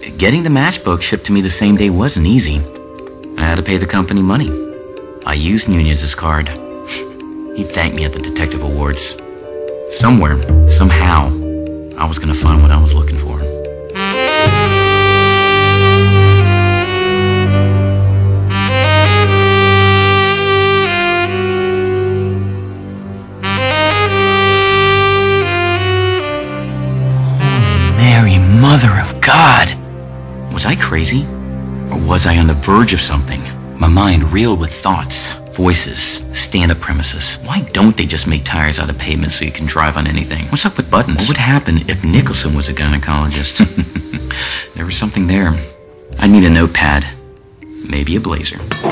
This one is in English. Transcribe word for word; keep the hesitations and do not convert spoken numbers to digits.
getting the matchbook shipped to me the same day wasn't easy. I had to pay the company money. I used Nunez's card. He thanked me at the detective awards. Somewhere, somehow, I was gonna find what I was looking for. Mary, Mother of God! Was I crazy? Or was I on the verge of something? My mind reeled with thoughts, voices, stand-up premises. Why don't they just make tires out of pavement so you can drive on anything? What's up with buttons? What would happen if Nicholson was a gynecologist? There was something there. I need a notepad. Maybe a blazer.